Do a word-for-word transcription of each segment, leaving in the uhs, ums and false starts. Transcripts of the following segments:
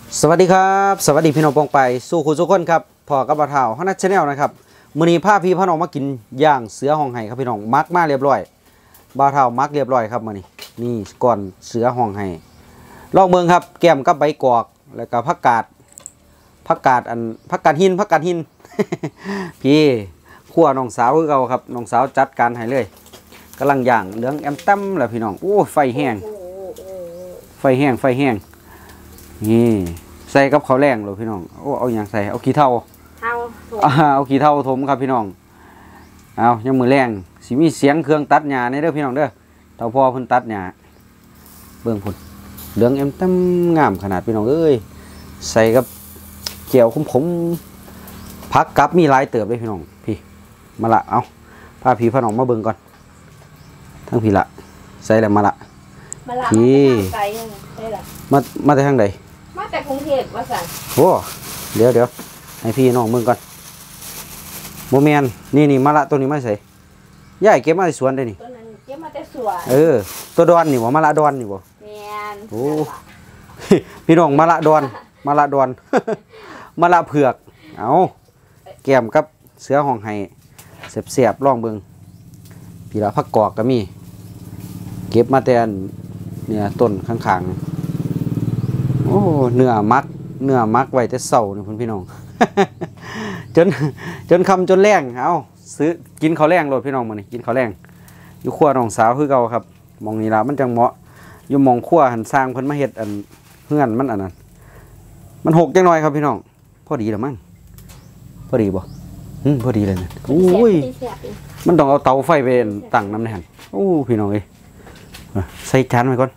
สวัสดีครับสวัสดีพี่น้องปองไปสู่คุณทุกคนครับพอกับบ่าวเฒ่าฮอนัทชาแนลนะครับมื้อนี้พาพี่พาน้องมากินย่างเสือห้องไห้ครับพี่น้องมักมาเรียบร้อยบ่าวเฒ่ามักเรียบร้อยครับมื้อนี้นี่ก่อนเสือห้องไห้ลองเบิ่งครับแก้มกับใบกอกแล้วก็ผักกาดผักกาดอันผักกาดหินผักกาดหิน พี่คั่วน้องสาวคือเก่าครับน้องสาวจัดการให้เลยกำลังย่างเหลืองแอมตั้มแล้วพี่น้องโอ้ไฟแห้งไฟแห้งไฟแห้งนี่ใส่กับข้าวแรงเลยพี่น้องโอ้เอาอย่างใส่เอาขี้เถ้าเท่าเอาขี้เถ้าถมครับพี่น้องเอายังมือแรงสิมีเสียงเครื่องตัดหญ้าในเด้อพี่น้องเด้อเท่าพอเพิ่นตัดหญ้าเบิ่งพุ่นเหลืองแอมตั้มงามขนาดพี่น้องเอ้ยใส่กับเจียวขมๆผักกับมีหลายเติบเลยพี่น้องพี่มาละเอาพาพี่พาน้องมาเบิ่งก่อนทั้งพี่ละใส่แล้วมาละพี่มามาแต่ทางใดมาแต่กรุงเทพว่าสั่งโอ้เดี๋ยวเดี๋ยวให้พี่น้องมึงก่อนโมเมนนี่นี่มะละตัวนี้มาใส่ย่ายเก็บมาในสวนได้นี่ตัวนั้นเก็บมาแต่สวนเออตัวดอนนี่บ่มะละดอนนี่บ่แมนโอ้พี่น้องมะละดอนมะละดอนมะละเผือกเอาแก้มกับเสือห้องไห้เสียบๆลองเบิ่งพี่ละผักกอกก็มีเก็บมาแต่เนี่ยต้นข้างๆโอ้เนื้อมักเนื้อมักไว้แต่เศร้านี่พี่น้อง จนจนคำจนแรงเอาซื้อกินข้าวแรงโลดพี่น้องมื้อนี้กินข้าวแรงอยู่ครัวน้องสาวคือเก่าครับมองนี่ล่ะมันจังเหมาะอยู่มองครัวหันสร้างเพิ่นมาเฮ็ดอันเฮือนมันอันนั้นมันหกจังหน่อยครับพี่น้องพอดีแล้วมั้งพอดีบ่อืมพอดีเลยนะโอ้ยมันต้องเอาเตาไฟไปตั้งน้ำในหั่นโอ้พี่น้องเอ้ยใส่จานไว้ก่อน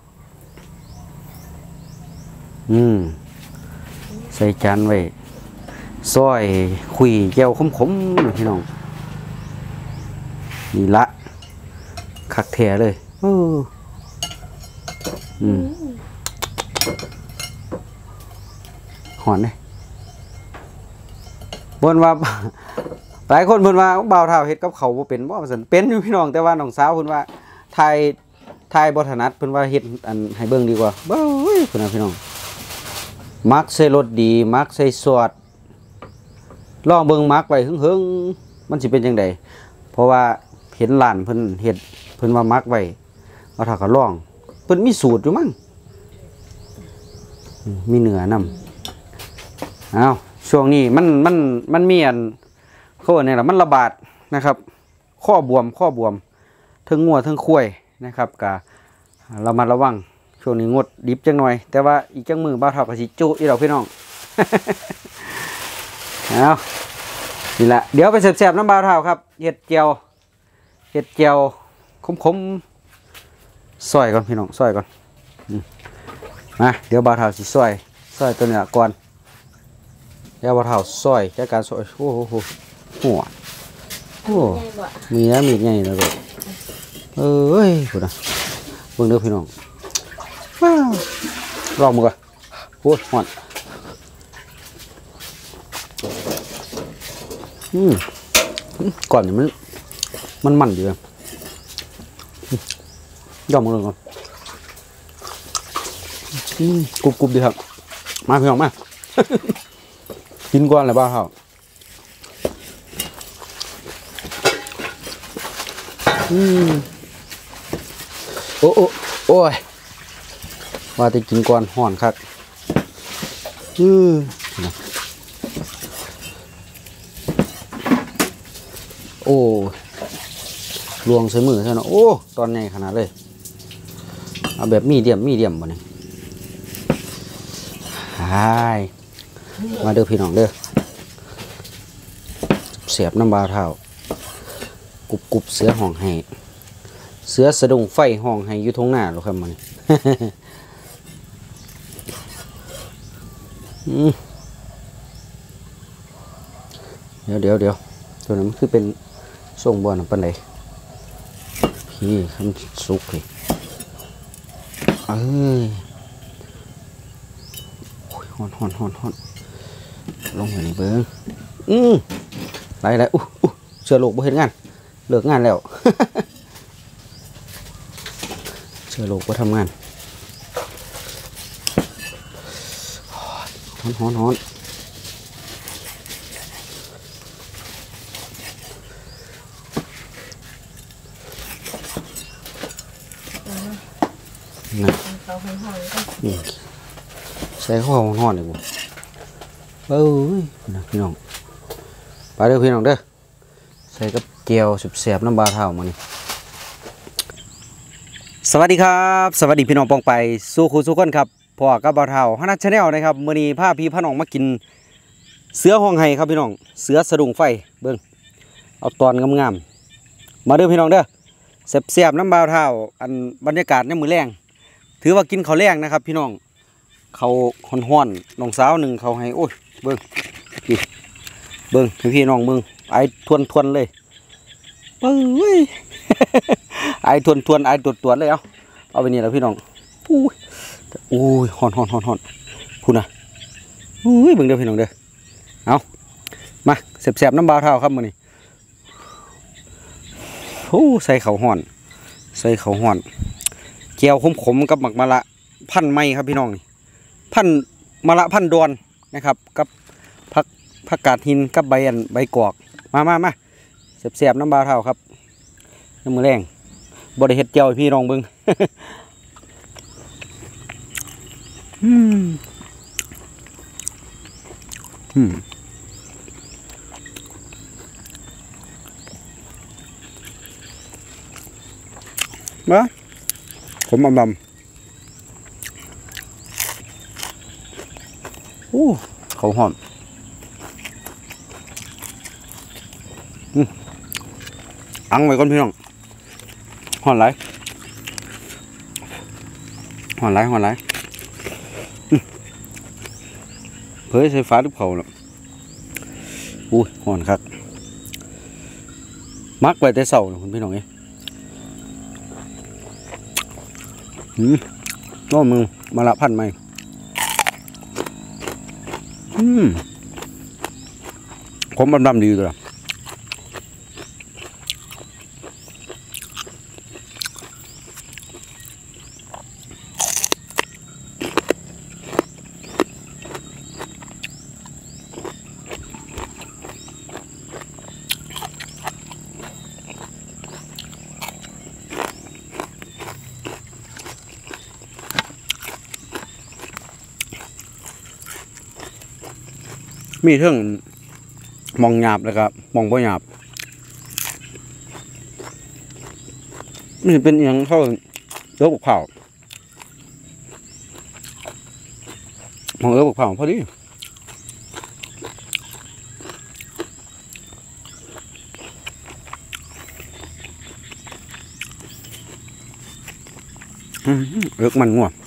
อืมใส่จานไว้ซอยคุยแก้วขมๆพี่น้องนี่ละคักแท้เลยเอออืมหอนเลยบนว่าหลายคนเพิ่นว่าบ่าวเฒ่าเฮ็ดกับเขาบ่เป็นบ่ว่าซั่นเป็นอยู่พี่น้องแต่ว่าน้องสาวเพิ่นว่าทายทายบ่ถนัดเพิ่นว่าเฮ็ดอันให้เบิ่งดีกว่าเบ้ยเพิ่นน่ะพี่น้องมักใส่รสดีมักใส่ซอสลองเบิ่งมักไว้หึงๆมันสิเป็นจังไดเพราะว่าเห็นร้านเพิ่นเฮ็ดเพิ่นว่ามักไว้เอาถ้าก็ลองเพิ่นมีสูตรอยู่มั้งมีเนื้อนำอ้าวช่วงนี้มันมันมันมีอันเขาว่าเนี่ยล่ะมันระบาดนะครับข้อบวมข้อบวมทั้งงัวทั้งควายนะครับก็ระมัดระวังช่วงนี้งดดิบจังหน่อยแต่ว่าอีกจังมือบ่าวเฒ่าก็สิจุอีดอกพี่น้อง เอานี่แหละเดี๋ยวไปแซ่บๆน้ำบ่าวเฒ่าครับเห็ดเจียวเห็ดเจียวคมๆซอยก่อนพี่น้องซอยก่อนมาเดี๋ยวบ่าวเฒ่าสิซอยซอยตัวเนื้อก่อนเดี๋ยวบ่าวเฒ่าซอยจัดการซอยโอ้โหหัวโอ้มีแล้วมีไงนะลูกเอ้ยพูดนะเบิ่งเด้อพี่น้องลองมือก่อนโอ้ยหอนอืมก่อนเนี่ยมันมันมันดีเลยย่อมือก่อนอืมกรุบกรุบดีครับมาพี่น้องมา กินก่อนเลยบ้าครับอืมโอ้โอ้โอ้ยว่าจะกินก่อนห่อนครับอือโอ้ลวงใส่มือใช่ไหมโอ้ตอนใหญ่ขนาดเลยเอาแบบมีเดียมมีเดียมบ่เนี่ยใช่มาเด้อพี่น้องเด้อเสียบน้ำบาเท้ากรุบกรุบเสือห้องไห้เสือสะดุ้งไฟห้องไห้อยู่ทงหน้าหรอครับมันเดี๋ยวเดี๋ยวเดี๋ยวตัวนั้นคือเป็นส่งบอลปันไหนพี่คำสุกเลยเอ้ยหอนหอนหอนหอนลงไปในเบิ้งอืมไรไรอู้อู้เชื่อโลกบ่เห็นงานเลิกงานแล้วเชื่อโลกบ่ทำงาน โฮ้อนฮ้อนฮ้อนนะเขาหอนๆก็อืมใส่ข้าวฮ้อนเลยบ่เอ้ยนะพี่น้องไปเด้อพี่น้องเด้อใส่กับเจียวแซ่บๆน้ำบาเท่ามานี่สวัสดีครับสวัสดีพี่น้องปองไปสู้ครูสู้คนครับพ่อกับบาเท่าฮันนัทชาแนลนะครับมื้อนี้พาพี่พาน้องมากินเสือห้องไห้ครับพี่น้องเสือสะดุ้งไฟเบิ่งเอาตอนงามๆมาเด้อพี่น้องเด้อแซ่บๆน้ำบาเท่าอันบรรยากาศในมื้อแรงถือว่ากินข้าวแรงนะครับพี่น้องเขาฮ้อนๆน้องสาวหนึ่งเขาให้โอ้ยเบิ่งพี่เบิ่งให้พี่น้องเบิ่งไอทวนๆเลยเอ้ย ไอทวนๆไอตัวๆเลยเอาเอาไปนี่แล้วพี่น้องอู้ยอู้ยฮ้อนๆๆๆพูดนะอุ้ยเบิ่งเด้อพี่น้องเด้อเอามาแซ่บๆน้ำบาวเท่าครับมื้อนี้โอ้ใส่ข้าวฮ้อนใส่ข้าวฮ้อนแก้วขมๆกับหมักมะละพันไม้ครับพี่น้องนี่พันมะละพันดอนนะครับกับผักผักกาดหินกับใบอันใบกอกมามามาแซ่บๆน้ำบาวเท่าครับน้ำมือแรงบริเฮ็ดเจียวให้พี่น้องเบิ่ง อืมอืมมาผมอำลำโอ้เขาหอมอืมอังไว้ก่อนพี่น้องหอนไหลหอนไหลหอนไหลเฮ้ยใส่ฟ้าทุกเผาแล้วอุ้ยหอนครับมักไว้แต่เสาคุณพี่น้องเอ้ยหืมโน่มึงมาละพันไหมอืมผมดำๆดีตัวละมีเท่งมองหยาบแล้วก็มองบ่หยาบมันเป็นอย่างเท่าเอื้อบุกเผามองเอื้อบุกเผาพอดีเอื้อมันงัว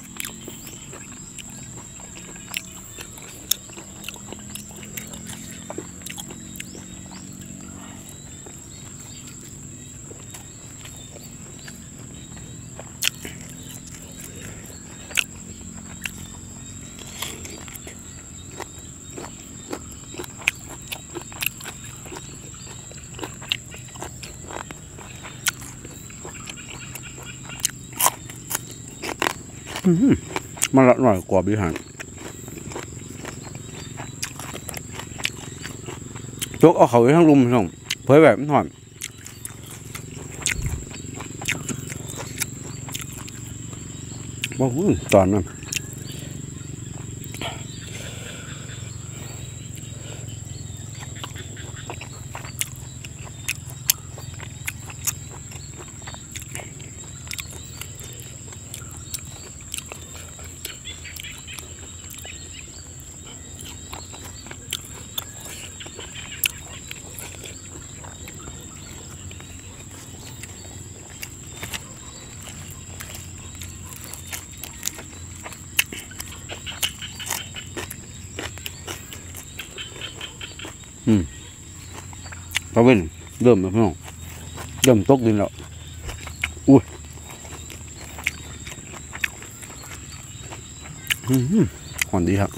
มันละหน่อยกว่าบิหารยกเอาเขาไว้ทั้งรุมส่งเผยแบบหน่อยว่าตอนนั้นอืมตะเวนเริ่มแล้วพี่น้องเริ่มตกดินแล้วอุ้ยอืมหอนดีครับ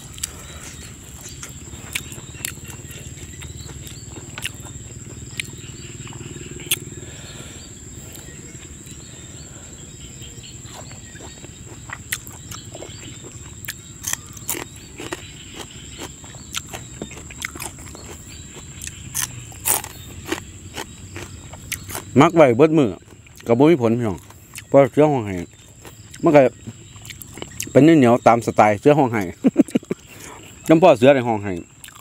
มักไว้เบิดมือก็บ่มีผลพี่น้องเพราะเสือห้องไห้มันก็เป็นเหนียวๆตามสไตล์เสือห้องไห้ น้ำพ่อเสือในห้องไห้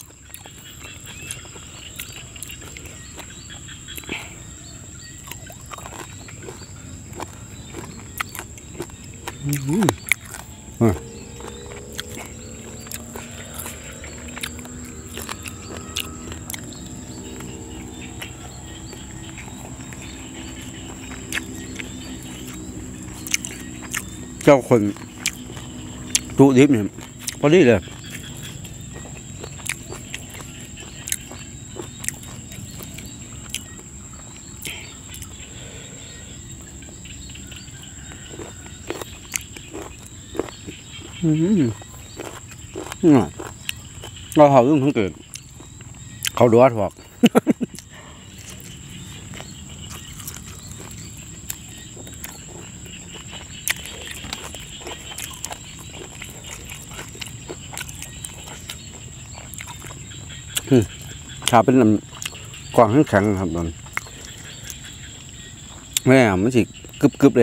เจ้าคนตุดิบเนี่ยพอดีเลยอืมเราเขาต้องทั้งเกิดเขาดูว่าถอก ชาเป็นกวางแข็งๆครับตอนแม่มันสิกึบๆเลย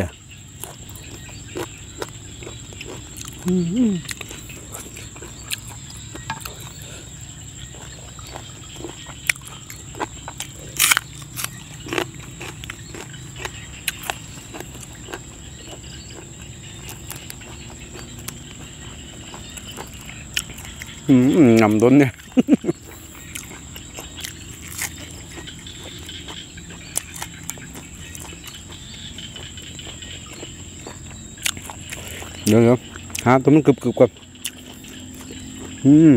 อืมงำต้นเนี่ยเดี๋ยวเดี๋ยวหาตัวมันกึบกึบก่อนอืม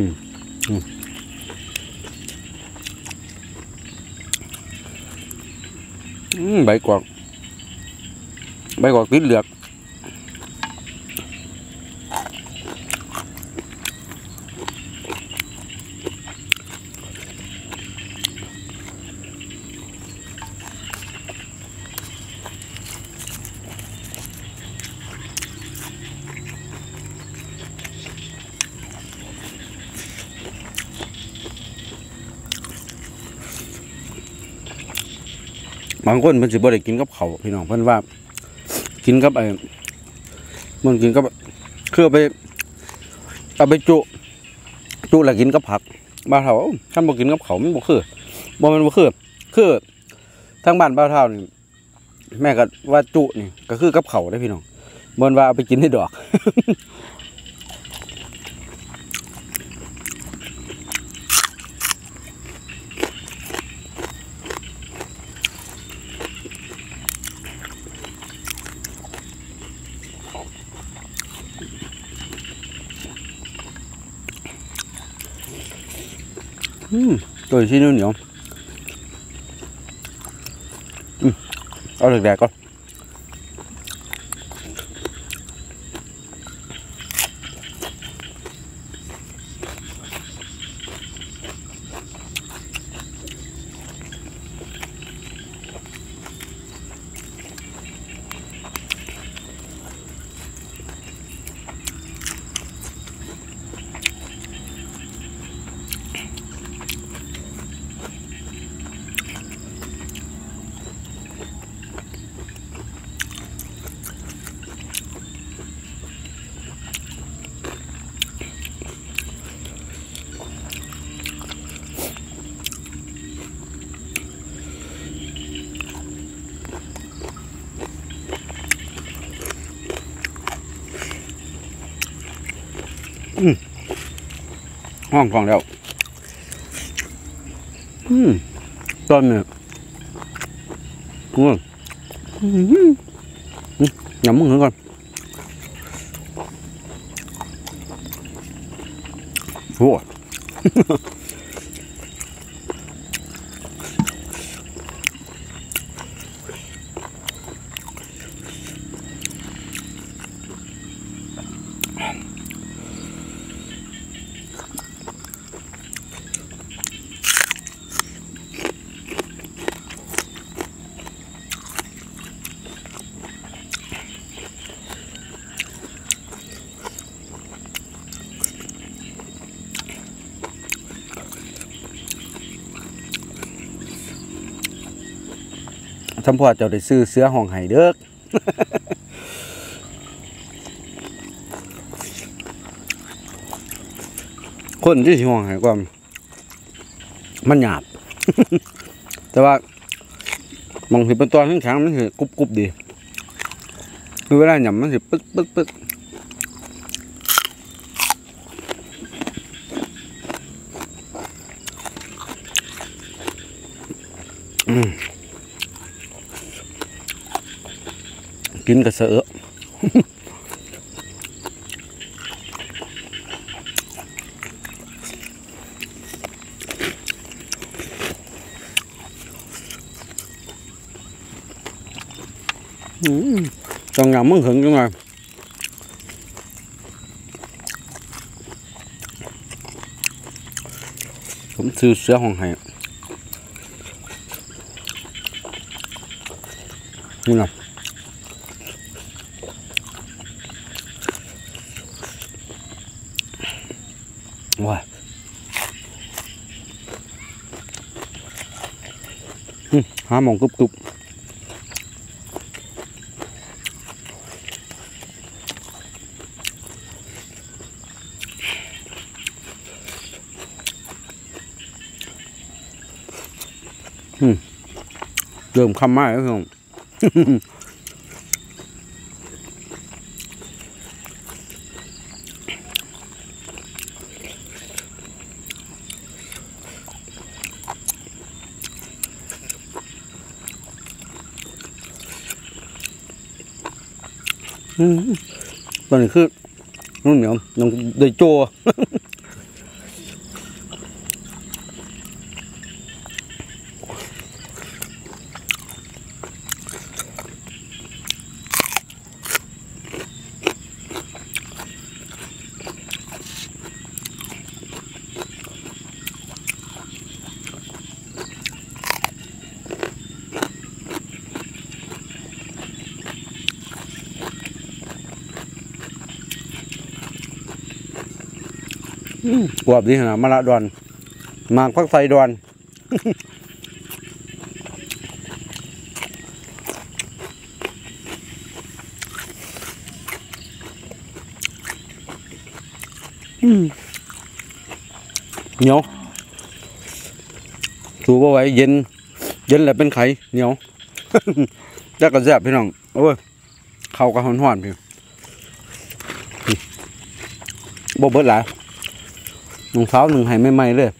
อืมใบกวาดใบกวาดติดเหลือกบางคนเพิ่นสิบ่ได้กินกับข้าวพี่น้องเพิ่นว่ากินกับไอ้มันกินกับคือเอาไปเอาไปจุจุแล้วกินกับผักบ้านเฒ่าท่านบ่กินกับข้าวมันบ่คือบ่แม่นบ่คือคือทางบ้านบ้านเฒ่านี่แม่ก็ว่าจุนี่ก็คือกับข้าวเด้พี่น้องบ่นว่าเอาไปกินให้ดอก อืมตัวชิ้นเหนียวอืมเอาแดกๆก่อนอืมห้องของแล้วอืมตอนนี้อืมอืมยำมึงเหรอก่อนโอ้ กสัมพอเจ้าได้ซื้อเสือห้องไห้เด้อ คนที่ห้องไห้ก็มันหยาบ แต่ว่ามองสิเป็นตัวแข็งๆมันสิกรุบกรุบดีคือเวลาหยำมันสิปึ๊กปึ๊กปึ๊กกินกระเสือ ต้องยำมึงหึงจังไงผมซื้อเสือห้องไห้นี่นะว้าหาหมองกรุบกรุบเริ่มคำมากแล้วพี่น้องตอนนี้คือนุ่นเหนียวยังได้โจกวบดีนะมะละดอนหมากพักไฟดอนเหนียวถูบ่ไหวเย็นเย็นแหละเป็นไข่เหนียวจักกระแซบพี่น้องโอ้ยเข้ากับห่อนๆพี่บ่เบิดหลายรองเท้าหนึ่งให้ไม่ไหม้เลย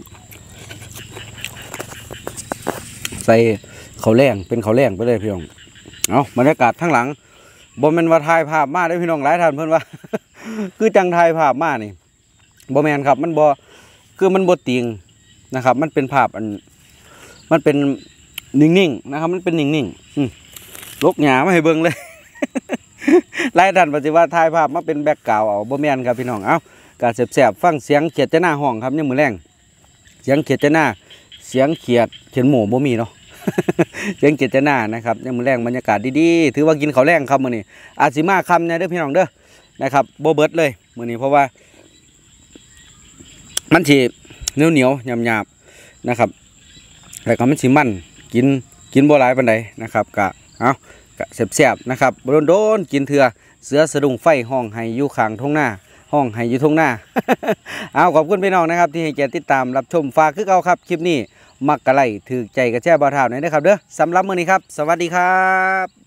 ใส่เขาแรงเป็นเขาแรงไปเลยพี่น้องเอาบรรยากาศทั้งหลังบ่แม่นว่าถ่ายภาพมาได้พี่น้องหลายท่านเพิ่นว่า คือจังถ่ายภาพมานี่บ่แม่นครับมันบ่คือมันบ่ติงนะครับมันเป็นภาพอันมันเป็นนิ่งๆนะครับมันเป็นนิ่งๆลกหญ้ามาให้เบิ่งเลย หลายท่านปฏิว่าถ่ายภาพมาเป็นแบ็คกราวด์เอาบ่แม่นครับพี่น้องเอ้ากาแสบๆฟังเสียงเขียดเจน่าห้องครับยังมือแรงเสียงเขียดเจน่าเสียงเขียดเขียนหมูบ่มีเนาะ เสียงเขียดเจน่านะครับยังมือแรงบรรยากาศดีๆถือว่ากินข้าวแรงครับมื้อนี้อาจสิมาคำเนี่ยเด้อพี่น้องเด้อนะครับบ่เบิดเลยมื้อนี้เพราะว่ามันสิเหนียวเหนียวหยาบๆนะครับแต่ก็มันสิมันกินกินบ่หลายปานใดนะครับกะเอากะแสบๆนะครับโดนๆกินเถื่อเสือสะดุ้งไฟห้องให้อยู่ข้างทุ่งนาห้องให้อยู่ทุ่งหน้า เอาขอบคุณพี่น้องนะครับที่ให้เกียรติติดตามรับชมฝากคือเอาครับคลิปนี้มักกะไลถือใจกระแช่บ่าวเท่าหน่อยนะครับเด้อสำหรับมื้อนี้ครับสวัสดีครับ